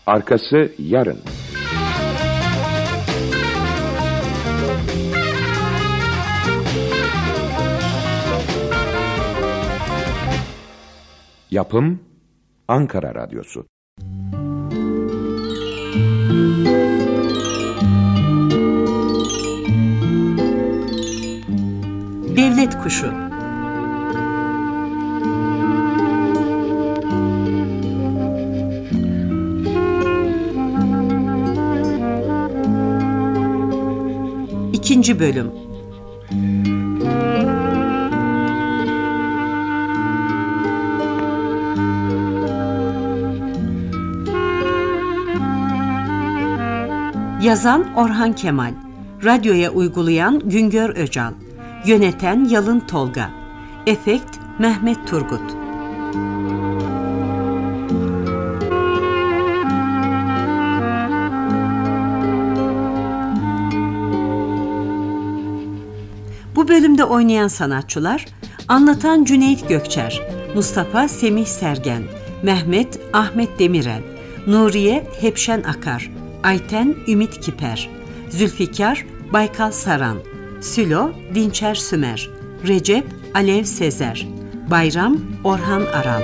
Arkası yarın. Yapım Ankara Radyosu. Devlet Kuşu. İkinci bölüm. Yazan Orhan Kemal, radyoya uygulayan Güngör Öcal, yöneten Yalın Tolga, efekt Mehmet Turgut. Bu bölümde oynayan sanatçılar: anlatan Cüneyt Gökçer, Mustafa Semih Sergen, Mehmet Ahmet Demirel, Nuriye Hepşen Akar, Ayten Ümit Kiper, Zülfikar Baykal Saran, Sülo Dinçer Sümer, Recep Alev Sezer, Bayram Orhan Aral.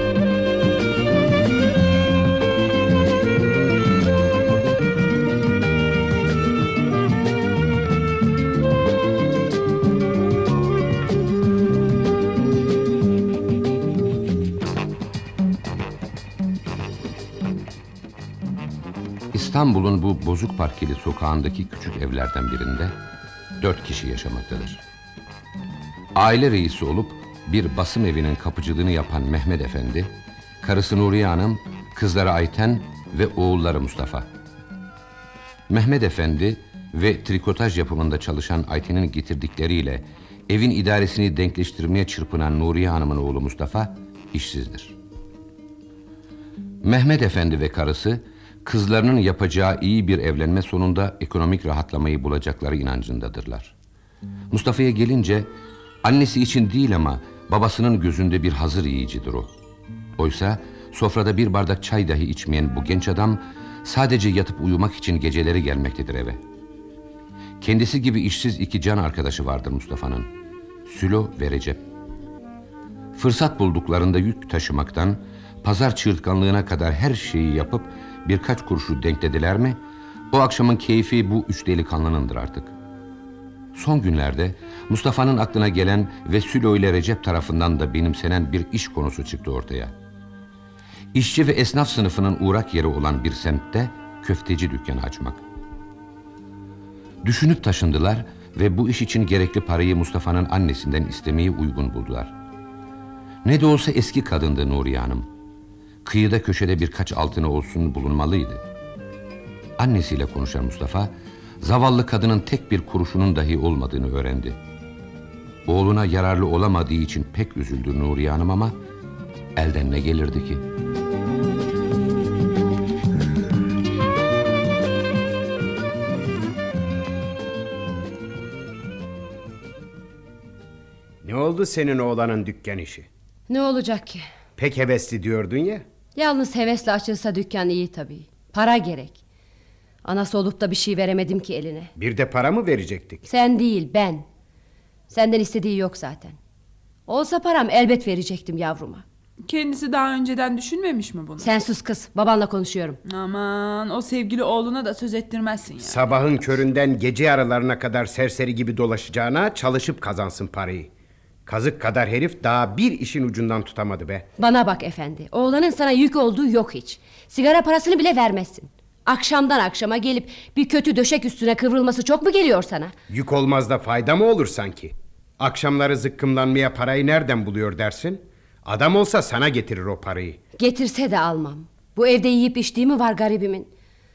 İstanbul'un bu bozuk parkeli sokağındaki küçük evlerden birinde 4 kişi yaşamaktadır. Aile reisi olup bir basım evinin kapıcılığını yapan Mehmet Efendi, karısı Nuriye Hanım, kızları Ayten ve oğulları Mustafa. Mehmet Efendi ve trikotaj yapımında çalışan Ayten'in getirdikleriyle evin idaresini denkleştirmeye çırpınan Nuriye Hanım'ın oğlu Mustafa işsizdir. Mehmet Efendi ve karısı kızlarının yapacağı iyi bir evlenme sonunda ekonomik rahatlamayı bulacakları inancındadırlar. Mustafa'ya gelince annesi için değil ama babasının gözünde bir hazır yiyicidir o. Oysa sofrada bir bardak çay dahi içmeyen bu genç adam sadece yatıp uyumak için geceleri gelmektedir eve. Kendisi gibi işsiz 2 can arkadaşı vardır Mustafa'nın: Sülo ve Recep. Fırsat bulduklarında yük taşımaktan pazar çığırtkanlığına kadar her şeyi yapıp birkaç kuruşu denklediler mi, o akşamın keyfi bu 3 delikanlınındır artık. Son günlerde Mustafa'nın aklına gelen ve Sülo ile Recep tarafından da benimsenen bir iş konusu çıktı ortaya. İşçi ve esnaf sınıfının uğrak yeri olan bir semtte köfteci dükkanı açmak. Düşünüp taşındılar ve bu iş için gerekli parayı Mustafa'nın annesinden istemeyi uygun buldular. Ne de olsa eski kadındı Nuriye Hanım. Kıyıda köşede birkaç altını olsun bulunmalıydı. Annesiyle konuşan Mustafa, zavallı kadının tek bir kuruşunun dahi olmadığını öğrendi. Oğluna yararlı olamadığı için pek üzüldü Nuriye Hanım ama elden ne gelirdi ki? Ne oldu senin oğlanın dükkan işi? Ne olacak ki? Pek hevesli diyordun ya. Yalnız hevesle açılsa dükkan iyi tabii. Para gerek. Anası olup da bir şey veremedim ki eline. Bir de para mı verecektik? Sen değil, ben. Senden istediği yok zaten. Olsa param elbet verecektim yavruma. Kendisi daha önceden düşünmemiş mi bunu? Sen sus kız, babanla konuşuyorum. Aman, o sevgili oğluna da söz ettirmezsin ya. Sabahın köründen gece aralarına kadar serseri gibi dolaşacağına çalışıp kazansın parayı. Kazık kadar herif daha bir işin ucundan tutamadı be. Bana bak efendi, oğlanın sana yük olduğu yok hiç. Sigara parasını bile vermezsin. Akşamdan akşama gelip bir kötü döşek üstüne kıvrılması çok mu geliyor sana? Yük olmaz da fayda mı olur sanki? Akşamları zıkkımlanmaya parayı nereden buluyor dersin? Adam olsa sana getirir o parayı. Getirse de almam. Bu evde yiyip içtiği mi var garibimin?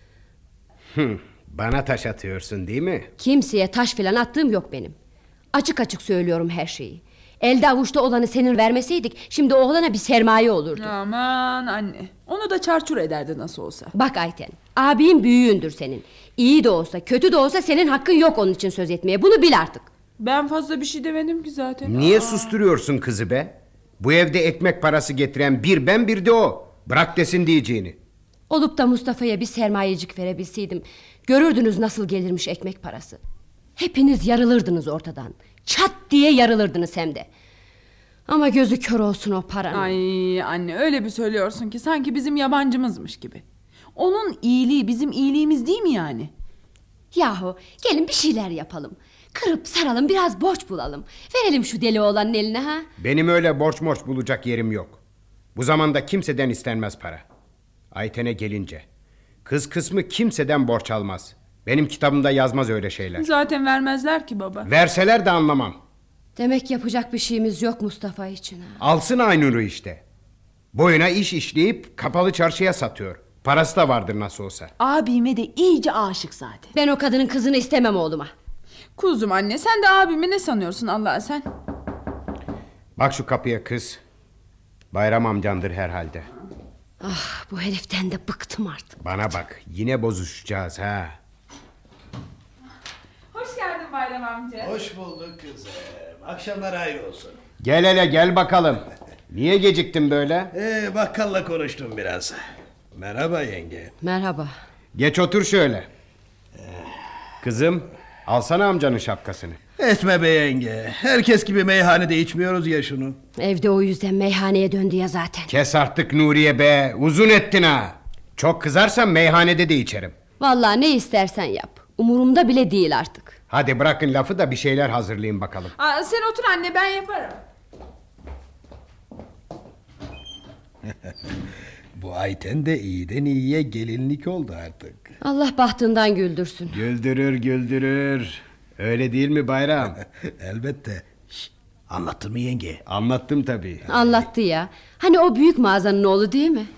Bana taş atıyorsun değil mi? Kimseye taş filan attığım yok benim. Açık açık söylüyorum her şeyi. Elde avuçta olanı senin vermeseydik şimdi oğlana bir sermaye olurdu. Aman anne, onu da çarçur ederdi nasıl olsa. Bak Ayten, abin büyüğündür senin. İyi de olsa kötü de olsa senin hakkın yok onun için söz etmeye. Bunu bil artık. Ben fazla bir şey demedim ki zaten. Niye susturuyorsun kızı be? Bu evde ekmek parası getiren bir ben bir de o. Bırak desin diyeceğini. Olup da Mustafa'ya bir sermayecik verebilseydim, görürdünüz nasıl gelirmiş ekmek parası. Hepiniz yarılırdınız ortadan. Çat diye yarılırdınız hem de. Ama gözü kör olsun o paranın. Ay anne, öyle bir söylüyorsun ki sanki bizim yabancımızmış gibi. Onun iyiliği bizim iyiliğimiz değil mi yani? Yahu gelin bir şeyler yapalım. Kırıp saralım, biraz borç bulalım. Verelim şu deli oğlanın eline ha. Benim öyle borç bulacak yerim yok. Bu zamanda kimseden istenmez para. Ayten'e gelince, kız kısmı kimseden borç almaz. Benim kitabımda yazmaz öyle şeyler. Zaten vermezler ki baba. Verseler de anlamam. Demek yapacak bir şeyimiz yok Mustafa için ha. Alsın Aynur'u işte. Boyuna iş işleyip kapalı çarşıya satıyor. Parası da vardır nasıl olsa. Abime de iyice aşık zaten. Ben o kadının kızını istemem oğluma. Kuzum anne, sen de abimi ne sanıyorsun Allah'a sen? Bak şu kapıya kız. Bayram amcandır herhalde. Ah, bu heriften de bıktım artık. Bana bak, yine bozuşacağız ha. Hoş geldin Bayram amca. Hoş bulduk kızım. Akşamlar hayır olsun. Gel hele gel bakalım. Niye geciktin böyle? Bakkalla konuştum biraz. Merhaba yenge. Merhaba. Geç otur şöyle. Kızım, alsana amcanın şapkasını. Etme be yenge. Herkes gibi meyhanede içmiyoruz ya şunu. Evde o yüzden meyhaneye döndü ya zaten. Kes artık Nuriye be, uzun ettin ha. Çok kızarsan meyhanede de içerim. Vallahi ne istersen yap. Umurumda bile değil artık. Hadi bırakın lafı da bir şeyler hazırlayın bakalım. Sen otur anne, ben yaparım. Bu Ayten de iyiden iyiye gelinlik oldu artık. Allah bahtından güldürsün. Güldürür. Öyle değil mi Bayram? Elbette. Anlattın mı yenge? Anlattım tabii. Anlattı ya. Hani o büyük mağazanın oğlu değil mi?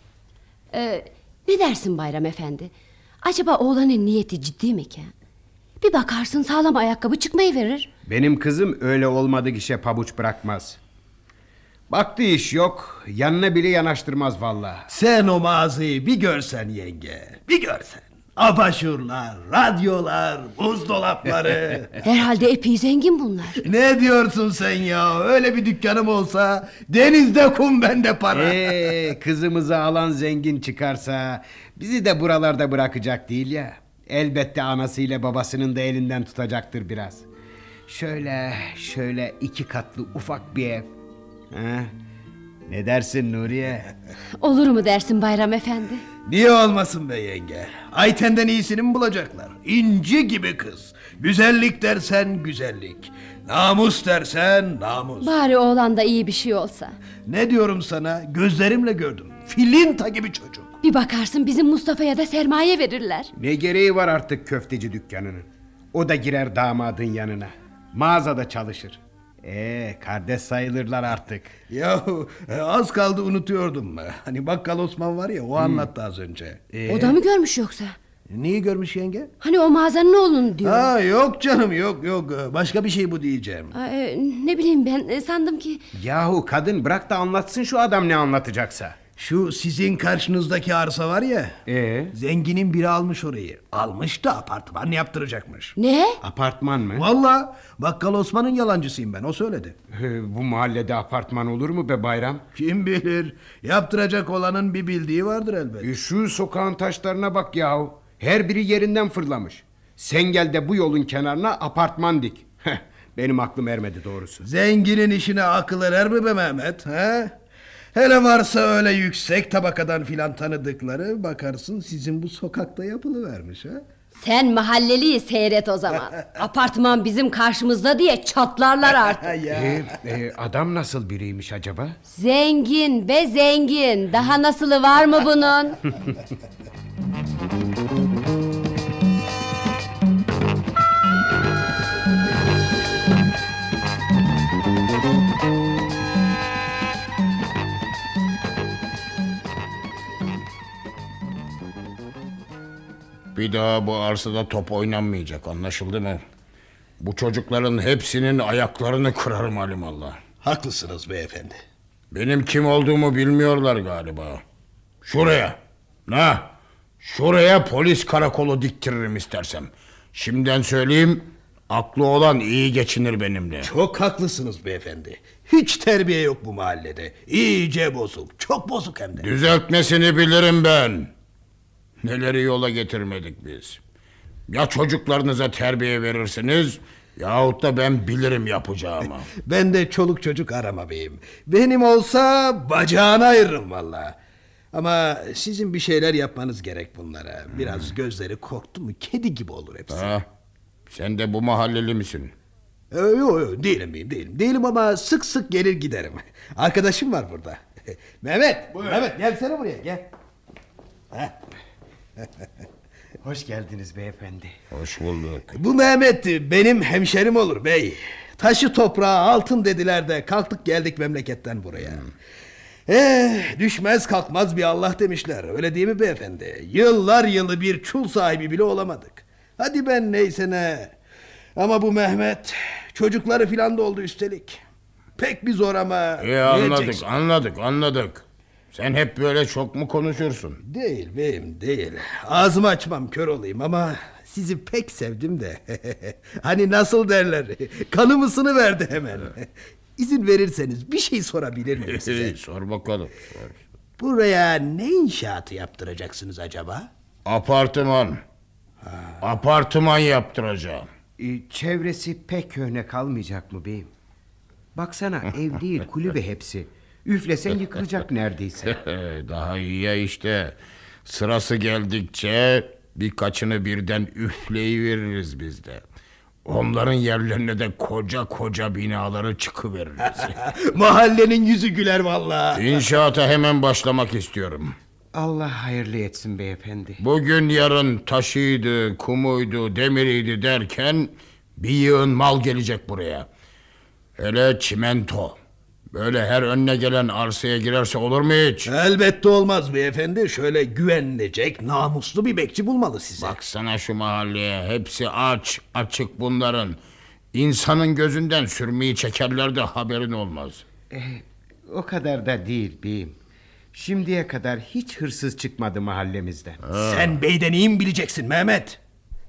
Ne dersin Bayram Efendi? Acaba oğlanın niyeti ciddi mi ki? Bir bakarsın sağlam ayakkabı çıkmayı verir. Benim kızım öyle olmadık işe pabuç bırakmaz. Baktı iş yok, yanına bile yanaştırmaz vallahi. Sen o mağazayı bir görsen yenge. Bir görsen. Abajurlar, radyolar, buzdolapları. Herhalde epey zengin bunlar. Ne diyorsun sen ya? Öyle bir dükkanım olsa denizde kum bende para. Kızımızı alan zengin çıkarsa bizi de buralarda bırakacak değil ya. Elbette anasıyla babasının da elinden tutacaktır biraz. Şöyle 2 katlı ufak bir ev. Ha? Ne dersin Nuriye? Olur mu dersin Bayram Efendi? Niye olmasın be yenge? Ayten'den iyisini mi bulacaklar? İnci gibi kız. Güzellik dersen güzellik. Namus dersen namus. Bari oğlanda iyi bir şey olsa. Ne diyorum sana? Gözlerimle gördüm. Filinta gibi çocuk. Bir bakarsın bizim Mustafa'ya da sermaye verirler. Ne gereği var artık köfteci dükkanının? O da girer damadın yanına. Mağazada çalışır. Kardeş sayılırlar artık. Yahu az kaldı unutuyordum. Hani bakkal Osman var ya, o anlattı az önce. O da mı görmüş yoksa? Neyi görmüş yenge? Hani o mağazanın oğlunu diyor. Yok canım, yok. Başka bir şey bu diyeceğim. Ne bileyim ben sandım ki. Yahu kadın bırak da anlatsın şu adam ne anlatacaksa. Şu sizin karşınızdaki arsa var ya. Zenginin biri almış orayı. Almış da apartman yaptıracakmış. Ne? Apartman mı? Vallahi bakkal Osman'ın yalancısıyım ben, o söyledi. Bu mahallede apartman olur mu be Bayram? Kim bilir, yaptıracak olanın bir bildiği vardır elbet. Şu sokağın taşlarına bak yahu. Her biri yerinden fırlamış. Sen gel de bu yolun kenarına apartman dik. Benim aklım ermedi doğrusu. Zenginin işine akıl erer mi be Mehmet? He? Hele varsa öyle yüksek tabakadan filan tanıdıkları, bakarsın sizin bu sokakta yapılıvermiş ha? Sen mahalleliyi seyret o zaman. Apartman bizim karşımızda diye çatlarlar artık. Adam nasıl biriymiş acaba? Zengin be zengin. Daha nasılı var mı bunun? Bir daha bu arsada top oynanmayacak, anlaşıldı mı? Bu çocukların hepsinin ayaklarını kırarım alimallah. Haklısınız beyefendi. Benim kim olduğumu bilmiyorlar galiba. Şuraya polis karakolu diktiririm istersem. Şimdiden söyleyeyim, aklı olan iyi geçinir benimle. Çok haklısınız beyefendi. Hiç terbiye yok bu mahallede. İyice bozuk, çok bozuk hem de. Düzeltmesini bilirim ben. Neleri yola getirmedik biz. Ya çocuklarınıza terbiye verirsiniz yahut da ben bilirim yapacağımı. Ben de çoluk çocuk arama beyim. Benim olsa bacağını ayırırım vallahi. Ama sizin bir şeyler yapmanız gerek bunlara. Biraz gözleri korktu mu kedi gibi olur hepsi. Ha, sen de bu mahalleli misin? Yok değilim beyim, değilim. Değilim ama sık sık gelir giderim. Arkadaşım var burada. Mehmet, buyur. Mehmet gelsene buraya gel. Hoş geldiniz beyefendi. Hoş bulduk. Bu Mehmet benim hemşerim olur bey. Taşı toprağa altın dediler de kalktık geldik memleketten buraya. Düşmez kalkmaz bir Allah demişler. Öyle değil mi beyefendi? Yıllar yılı bir çul sahibi bile olamadık. Hadi ben neyse ne. Ama bu Mehmet çocukları filan da oldu üstelik. Pek bir zor ama. Anladık. Sen hep böyle çok mu konuşursun? Değil beyim değil. Ağzımı açmam kör olayım ama sizi pek sevdim de. Hani nasıl derler? Kanım ısınıverdi hemen. İzin verirseniz bir şey sorabilir miyim size? Sor bakalım. Sor. Buraya ne inşaatı yaptıracaksınız acaba? Apartman yaptıracağım. Çevresi pek örnek almayacak mı beyim? Baksana ev değil kulübe hepsi. Üflesen yıkılacak neredeyse. Daha iyi ya işte. Sırası geldikçe birkaçını birden üfleyiveririz biz de. Onların yerlerine de koca koca binaları çıkıveririz. Mahallenin yüzü güler vallahi. İnşaata hemen başlamak istiyorum. Allah hayırlı etsin beyefendi. Bugün yarın taşıydı, kumuydu, demiriydi derken bir yığın mal gelecek buraya. Hele çimento. Böyle her önüne gelen arsaya girerse olur mu hiç? Elbette olmaz beyefendi. Şöyle güvenilecek, namuslu bir bekçi bulmalı size. Baksana şu mahalleye. Hepsi açık bunların. İnsanın gözünden sürmeyi çekerler de haberin olmaz. O kadar da değil beyim. Şimdiye kadar hiç hırsız çıkmadı mahallemizden. Sen beyden iyi mi bileceksin Mehmet?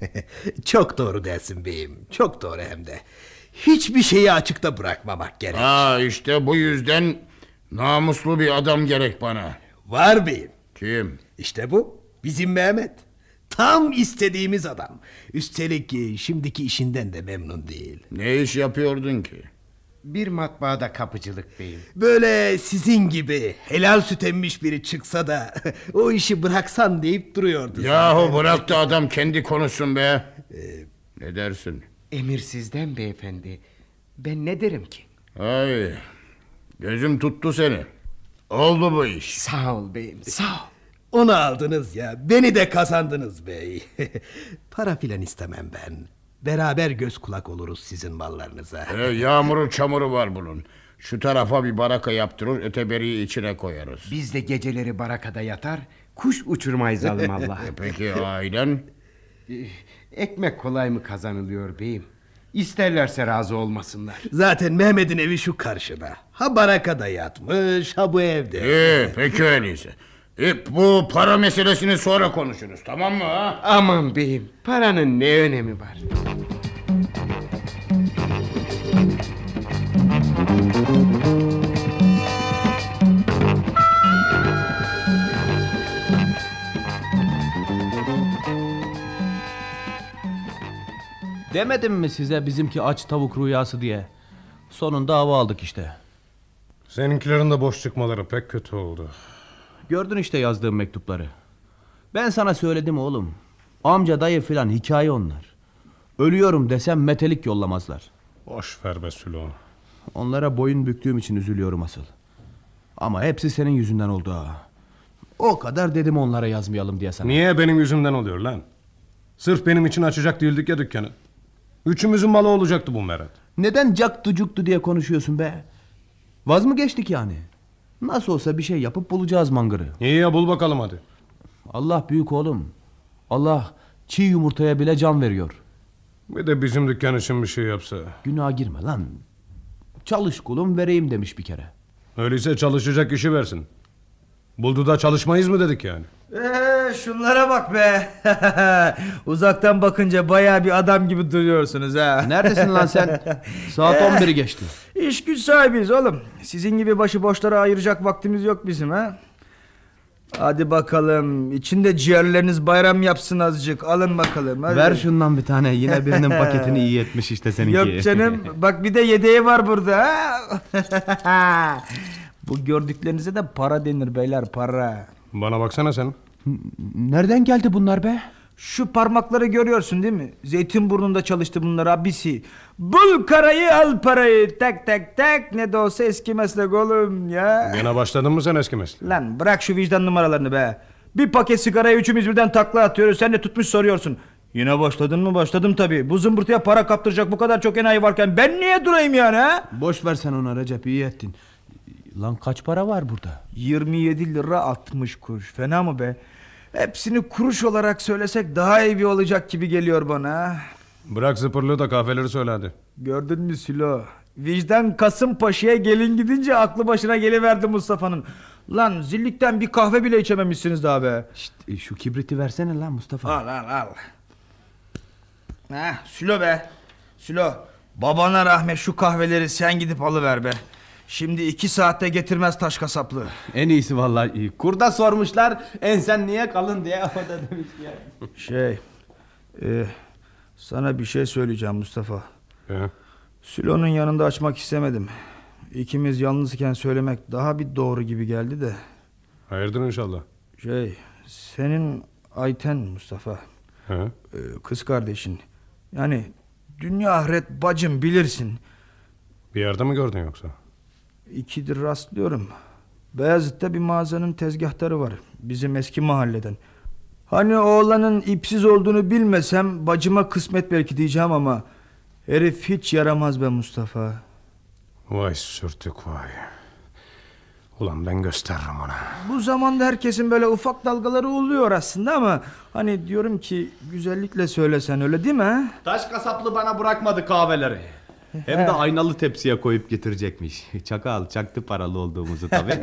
Çok doğru dersin beyim. Çok doğru hem de. Hiçbir şeyi açıkta bırakmamak gerek. İşte bu yüzden namuslu bir adam gerek bana. Var beyim. Kim? İşte bu. Bizim Mehmet. Tam istediğimiz adam. Üstelik şimdiki işinden de memnun değil. Ne iş yapıyordun ki? Bir matbaada kapıcılık beyim. Böyle sizin gibi helal süt emmiş biri çıksa da o işi bıraksan deyip duruyordu. Yahu bırak da adam kendi konuşsun be. Ne dersin? Emir sizden beyefendi. Ben ne derim ki? Ay, gözüm tuttu seni. Oldu bu iş. Sağ ol beyim, sağ ol. Onu aldınız ya, beni de kazandınız bey. Para filan istemem ben. Beraber göz kulak oluruz sizin mallarınıza. Yağmuru çamuru var bunun. Şu tarafa bir baraka yaptırır, öteberiyi içine koyarız. Biz de geceleri barakada yatar, kuş uçurmayız Allah. Peki ailen? Ekmek kolay mı kazanılıyor beyim? İsterlerse razı olmasınlar. Zaten Mehmet'in evi şu karşıda. Ha barakada yatmış, ha bu evde. Peki öyleyse. Bu para meselesini sonra konuşuruz, tamam mı? Ha? Aman beyim, paranın ne önemi var? Demedim mi size bizimki aç tavuk rüyası diye? Sonunda hava aldık işte. Seninkilerin de boş çıkmaları pek kötü oldu. Gördün işte yazdığım mektupları. Ben sana söyledim oğlum. Amca dayı filan hikaye onlar. Ölüyorum desem metelik yollamazlar. Boş ver be Sülo. Onlara boyun büktüğüm için üzülüyorum asıl. Ama hepsi senin yüzünden oldu ha. O kadar dedim onlara yazmayalım diye sana. Niye benim yüzümden oluyor lan? Sırf benim için açacak değildik ya dükkanı. Üçümüzün malı olacaktı bu Meret. Neden caktu cuktu diye konuşuyorsun be? Vaz mı geçtik yani? Nasıl olsa bir şey yapıp bulacağız mangırı. İyi ya, bul bakalım hadi. Allah büyük oğlum. Allah çiğ yumurtaya bile can veriyor. Bir de bizim dükkan için bir şey yapsa. Günaha girme lan. Çalış kulum vereyim demiş bir kere. Öyleyse çalışacak işi versin. Buldu da çalışmayız mı dedik yani? Şunlara bak be. Uzaktan bakınca bayağı bir adam gibi duruyorsunuz ha. Neredesin lan sen? Saat 11'i geçti. İş güç sahibiyiz oğlum. Sizin gibi başıboşlara ayıracak vaktimiz yok bizim ha. Hadi bakalım. İçinde ciğerleriniz bayram yapsın azıcık. Alın bakalım. Hadi. Ver şundan bir tane. Yine birinin paketini iyi etmiş işte seninki. Yok canım. Bak bir de yedeği var burada. Bu gördüklerinize de para denir beyler, para. Bana baksana sen. Nereden geldi bunlar be? Şu parmakları görüyorsun değil mi? Zeytinburnu'nda çalıştı bunlar abisi. Bul karayı al parayı. Tak tak tak. Ne de olsa eski meslek oğlum ya. Yine başladın mı sen eski mesleğe? Lan bırak şu vicdan numaralarını be. Bir paket sigarayı üçümüz birden takla atıyoruz. Sen de tutmuş soruyorsun. Yine başladın mı? Başladım tabii. Bu zımbırtıya para kaptıracak bu kadar çok enayi varken ben niye durayım yani ha? Boş ver sen ona Recep, iyi ettin. Lan kaç para var burada? 27 lira 60 kuruş. Fena mı be? Hepsini kuruş olarak söylesek daha iyi bir olacak gibi geliyor bana. Bırak zıpırlığı da kahveleri söyle hadi. Gördün mü Sülo? Vicdan Kasımpaşa'ya gelin gidince aklı başına geliverdi Mustafa'nın. Lan zillikten bir kahve bile içememişsiniz daha be. Şşt, şu kibriti versene lan Mustafa. Al. Heh, Sülo be. Sülo, babana rahmet, şu kahveleri sen gidip alıver be. Şimdi 2 saatte getirmez taş kasaplı. En iyisi vallahi. Kurda sormuşlar ensen niye kalın diye, o da demiş ya. Sana bir şey söyleyeceğim Mustafa. Sülo'nun yanında açmak istemedim. İkimiz yalnızken söylemek daha bir doğru gibi geldi de. Hayırdır inşallah. Senin Ayten Mustafa. Kız kardeşin. Yani dünya ahiret bacım, bilirsin. Bir yerde mi gördün yoksa? 2'dir rastlıyorum. Beyazıt'ta bir mağazanın tezgahtarı var. Bizim eski mahalleden. Hani oğlanın ipsiz olduğunu bilmesem bacıma kısmet belki diyeceğim ama herif hiç yaramaz be Mustafa. Vay sürtük vay. Ulan ben gösteririm ona. Bu zamanda herkesin böyle ufak dalgaları oluyor aslında ama hani diyorum ki güzellikle söylesen, öyle değil mi ha? Taş kasaplı bana bırakmadı kahveleri. Hem de aynalı tepsiye koyup getirecekmiş. Çakal çaktı paralı olduğumuzu tabii.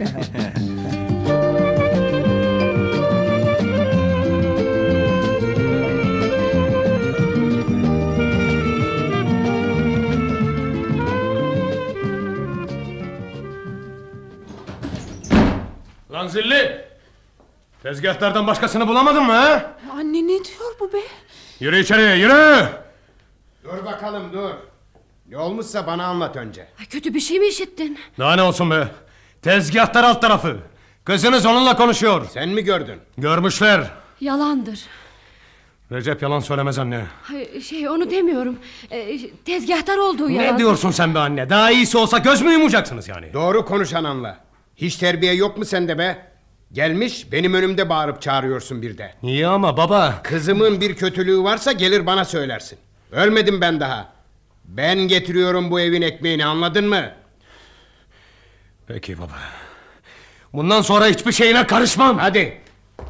Lan zilli! Tezgahlardan başkasını bulamadın mı ha? Anne ne diyor bu be? Yürü içeriye, yürü! Dur bakalım dur. Ne olmuşsa bana anlat önce. Kötü bir şey mi işittin? Daha ne olsun be? Tezgahtar alt tarafı. Kızınız onunla konuşuyor. Sen mi gördün? Görmüşler. Yalandır. Recep yalan söylemez anne. Hayır, onu demiyorum. Tezgahtar olduğu yalan. Ne diyorsun sen be anne? Daha iyisi olsa göz mü yumacaksınız yani? Doğru konuş ananla. Hiç terbiye yok mu sende be? Gelmiş benim önümde bağırıp çağırıyorsun bir de. İyi ama baba. Kızımın bir kötülüğü varsa gelir bana söylersin. Ölmedim ben daha. Ben getiriyorum bu evin ekmeğini, anladın mı? Peki baba. Bundan sonra hiçbir şeyine karışmam. Hadi.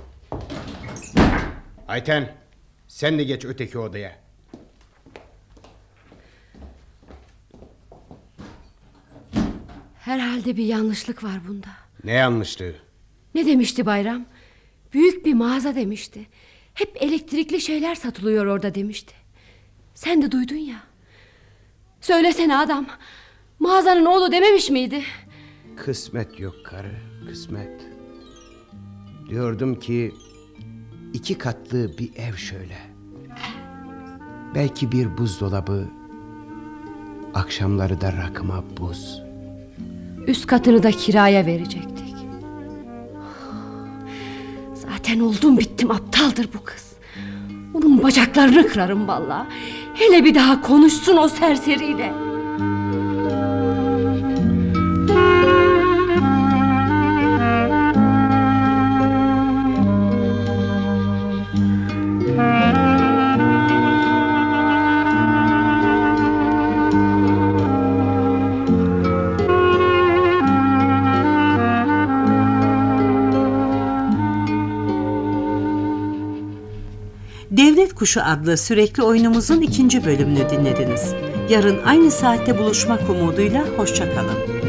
Ayten, sen de geç öteki odaya. Herhalde bir yanlışlık var bunda. Ne yanlışlığı? Ne demişti Bayram? Büyük bir mağaza demişti. Hep elektrikli şeyler satılıyor orada demişti. Sen de duydun ya. Söylesene adam. Mağazanın oğlu dememiş miydi? Kısmet yok karı, kısmet. Diyordum ki 2 katlı bir ev şöyle. Belki bir buzdolabı. Akşamları da rakıma buz. Üst katını da kiraya verecektik. Zaten oldum bittim, aptaldır bu kız. Onun bacaklarını kırarım vallahi. Hele bir daha konuşsun o serseriyle. Devlet Kuşu adlı sürekli oyunumuzun 2. bölümünü dinlediniz. Yarın aynı saatte buluşmak umuduyla hoşça kalın.